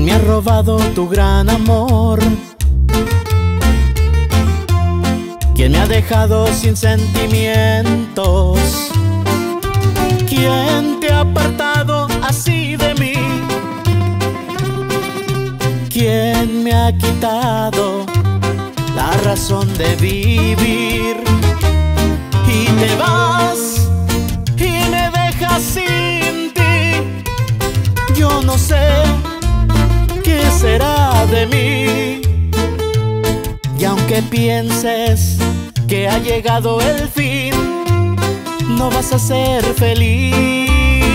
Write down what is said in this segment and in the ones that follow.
me ha robado tu gran amor? ¿Quién me ha dejado sin sentimientos? ¿Quién te ha apartado así de mí? ¿Quién me ha quitado la razón de vivir? Y te vas y me dejas sin ti. Yo no sé qué será de mí. Y aunque pienses que ha llegado el fin, no vas a ser feliz.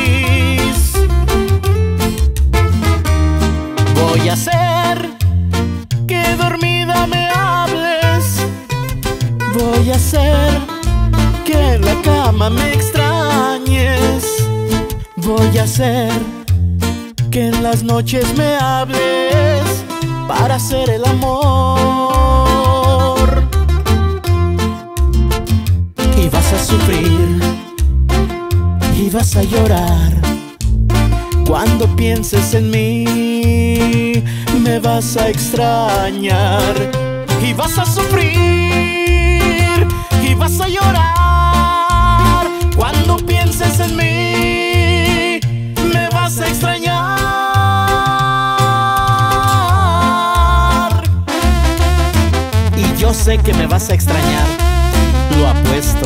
Voy a hacer que dormida me hables. Voy a hacer que en la cama me extrañes. Voy a hacer que en las noches me hables para hacer el amor. Y vas a sufrir y vas a llorar cuando pienses en mí. Me vas a extrañar y vas a sufrir y vas a llorar cuando pienses en mí. Me vas a extrañar y yo sé que me vas a extrañar, lo apuesto.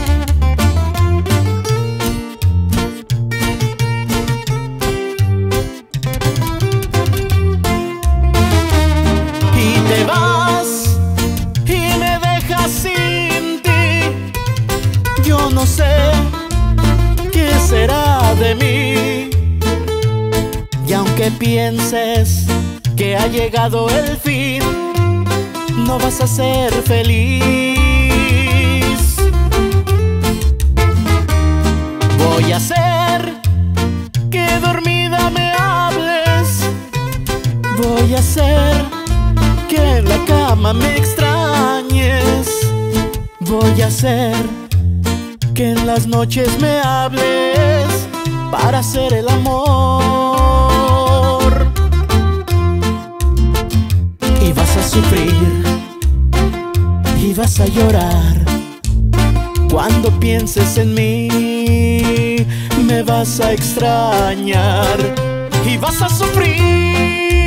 Y te vas y me dejas sin ti. Yo no sé qué será de mí. Y aunque pienses que ha llegado el fin, no vas a ser feliz. Voy a hacer que dormida me hables. Voy a hacer que en la cama me extrañes. Voy a hacer que en las noches me hables para hacer el amor. Y vas a sufrir y vas a llorar cuando pienses en mí. Me vas a extrañar y vas a sufrir